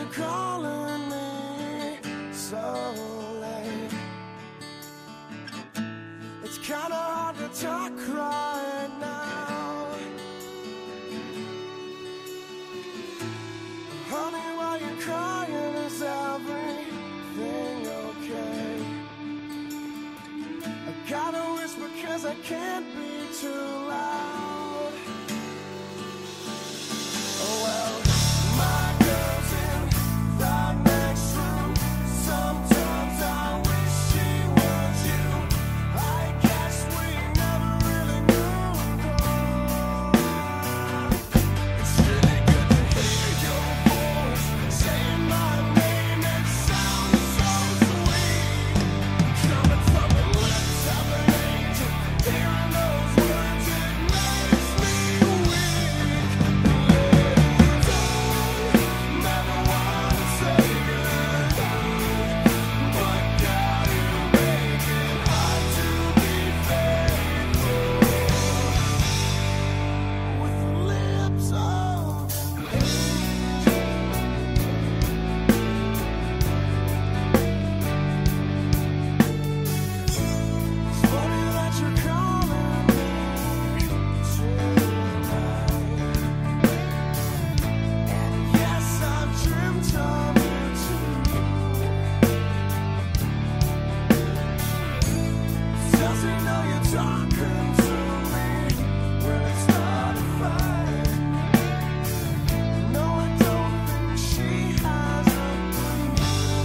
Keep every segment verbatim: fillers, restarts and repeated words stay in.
calling me so late? It's kinda hard to talk right now. Honey, why you crying? Is everything okay? I gotta whisper 'cause I can't be too loud. Oh well, my girl's in the next room. Sometimes I wish she was you. I guess we never really knew. It's really good to hear your voice saying my name. It sounds so sweet, coming from the lips of an angel. Hearing those words, it makes me weak. Don't never wanna say goodbye, but God, you make it hard to be faithful with the lips of an angel. It's funny that you're calling me tonight. And yes, I've dreamt of you too. Does he know you're talking to me when it's not a fight? No, I don't think she has a clue.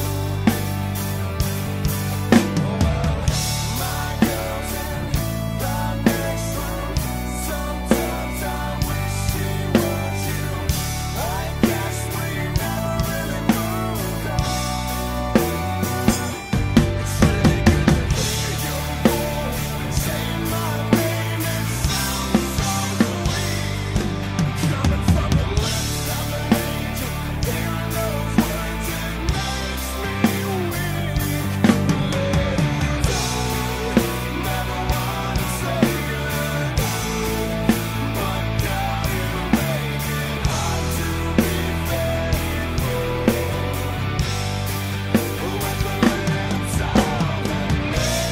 Oh well, my girl's in the next room. Sometimes I wish she was you. I guess we never really moved on. It's really good to hear your voice saying my name. It sounds so sweet, coming from the lips of an angel. Hearing those words, it makes me weak. Don't never wanna say goodbye, but God, you make it hard to be faithful with the lips of an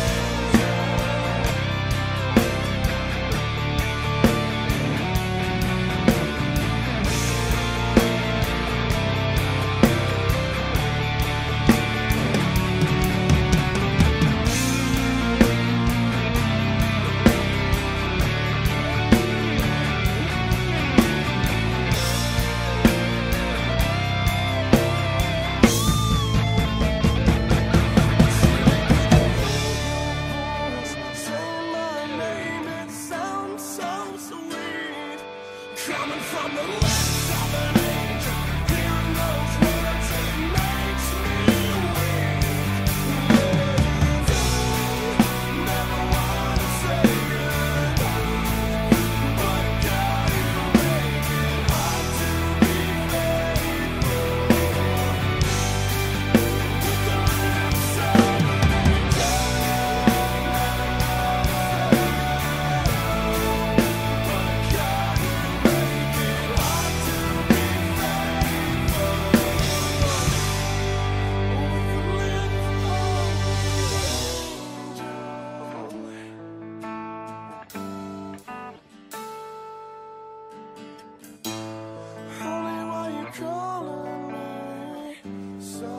saying my name. It sounds so sweet, coming from the lips of an angel. Hearing those words, it makes me weak. Don't never wanna say goodbye, but God, you make it hard to be faithful with the lips of an angel. Honey, why you calling me so